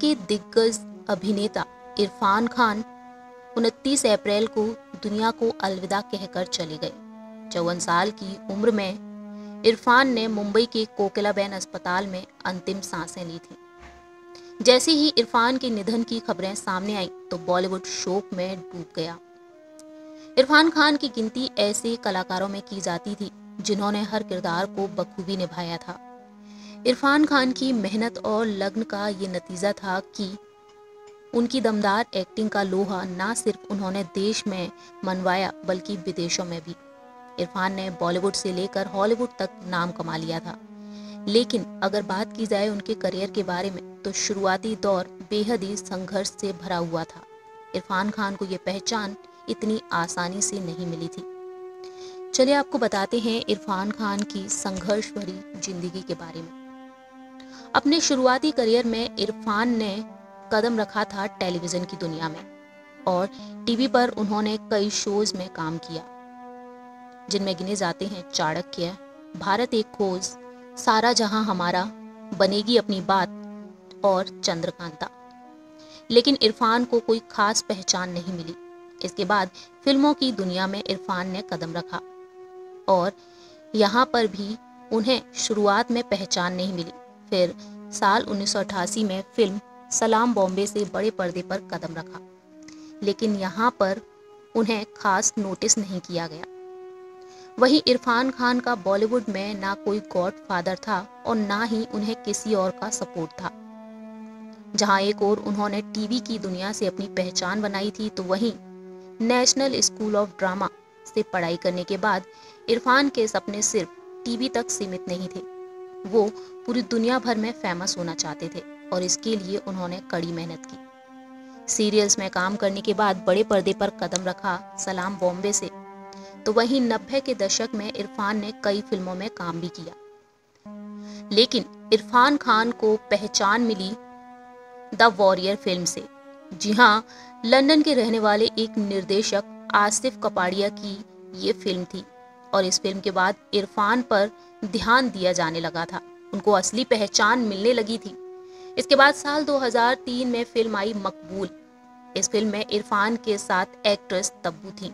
के दिग्गज अभिनेता इरफान खान 29 अप्रैल को दुनिया को अलविदा कहकर चले गए। 54 साल की उम्र में इरफान ने मुंबई के कोकिलाबेन अस्पताल में अंतिम सांसें ली थीं। जैसे ही इरफान के निधन की खबरें सामने आई तो बॉलीवुड शोक में डूब गया। इरफान खान की गिनती ऐसे कलाकारों में की जाती थी जिन्होंने हर किरदार को बखूबी निभाया था। इरफान खान की मेहनत और लगन का ये नतीजा था कि उनकी दमदार एक्टिंग का लोहा ना सिर्फ उन्होंने देश में मनवाया बल्कि विदेशों में भी। इरफान ने बॉलीवुड से लेकर हॉलीवुड तक नाम कमा लिया था, लेकिन अगर बात की जाए उनके करियर के बारे में तो शुरुआती दौर बेहद ही संघर्ष से भरा हुआ था। इरफान खान को ये पहचान इतनी आसानी से नहीं मिली थी। चलिए आपको बताते हैं इरफान खान की संघर्ष भरी जिंदगी के बारे में। अपने शुरुआती करियर में इरफान ने कदम रखा था टेलीविजन की दुनिया में और टीवी पर उन्होंने कई शोज में काम किया, जिनमें गिने जाते हैं चाणक्य, भारत एक खोज, सारा जहां हमारा, बनेगी अपनी बात और चंद्रकांता। लेकिन इरफान को कोई खास पहचान नहीं मिली। इसके बाद फिल्मों की दुनिया में इरफान ने कदम रखा और यहाँ पर भी उन्हें शुरुआत में पहचान नहीं मिली। फिर साल 1988 में फिल्म सलाम बॉम्बे से बड़े पर्दे पर कदम रखा, लेकिन यहाँ पर उन्हें खास नोटिस नहीं किया गया। वहीं इरफान खान का बॉलीवुड में ना कोई गॉडफादर था और ना ही उन्हें किसी और का सपोर्ट था। जहां एक ओर उन्होंने टीवी की दुनिया से अपनी पहचान बनाई थी, तो वहीं नेशनल स्कूल ऑफ ड्रामा से पढ़ाई करने के बाद इरफान के सपने सिर्फ टीवी तक सीमित नहीं थे। वो पूरी दुनिया भर में फेमस होना चाहते थे और इसके लिए उन्होंने कड़ी मेहनत की। सीरियल्स में काम करने के बाद बड़े पर्दे पर कदम रखा सलाम बॉम्बे से, तो वहीं 90 के दशक में इरफान ने कई फिल्मों में काम भी किया। लेकिन इरफान खान को पहचान मिली द वॉरियर फिल्म से। जी हाँ, लंदन के रहने वाले एक निर्देशक आसिफ कपाड़िया की ये फिल्म थी और इस फिल्म के बाद इरफान पर ध्यान दिया जाने लगा था। उनको असली पहचान मिलने लगी थी। इसके बाद साल 2003 में फिल्म आई मकबूल। इस फिल्म में इरफान के साथ एक्ट्रेस तब्बू थी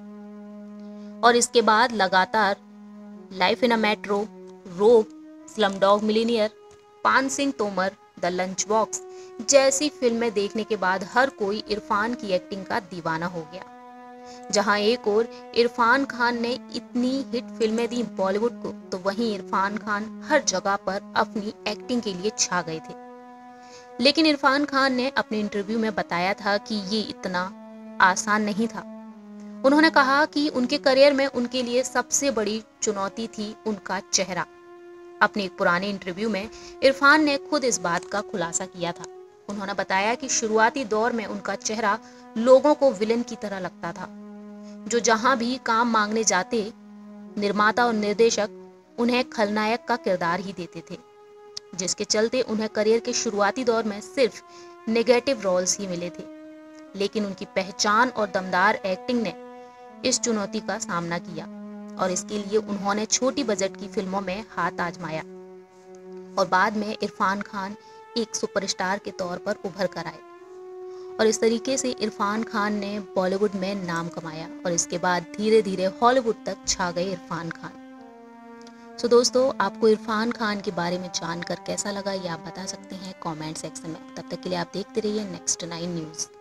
और इसके बाद लगातार लाइफ इन अ मेट्रो, रोब, slumdog millionaire, Paan Singh Tomar, the lunch box जैसी फिल्में देखने के बाद हर कोई इरफान की एक्टिंग का दीवाना हो गया। जहां एक ओर इरफान खान ने इतनी हिट फिल्में दी बॉलीवुड को, तो वहीं इरफान खान हर जगह पर अपनी एक्टिंग के लिए छा गए थे। लेकिन इरफान खान ने अपने इंटरव्यू में बताया था कि ये इतना आसान नहीं था। उन्होंने कहा कि उनके करियर में उनके लिए सबसे बड़ी चुनौती थी उनका चेहरा। अपने एक पुराने इंटरव्यू में इरफान ने खुद इस बात का खुलासा किया था। उन्होंने बताया कि शुरुआती दौर में उनका चेहरा लोगों को विलेन की तरह लगता था, जो जहां भी काम मांगने जाते निर्माता और निर्देशक उन्हें खलनायक का किरदार ही देते थे, जिसके चलते उन्हें करियर के शुरुआती दौर में सिर्फ नेगेटिव रोल्स ही मिले थे। लेकिन उनकी पहचान और दमदार एक्टिंग ने इस चुनौती का सामना किया और इसके लिए उन्होंने छोटी बजट की फिल्मों में हाथ आजमाया और बाद में इरफान खान एक सुपरस्टार के तौर पर उभर कर आए और इस तरीके से इरफान खान ने बॉलीवुड में नाम कमाया और इसके बाद धीरे धीरे हॉलीवुड तक छा गए इरफान खान। सो दोस्तों, आपको इरफान खान के बारे में जानकर कैसा लगा ये आप बता सकते हैं कमेंट सेक्शन में। तब तक के लिए आप देखते रहिए नेक्स्ट 9 न्यूज़।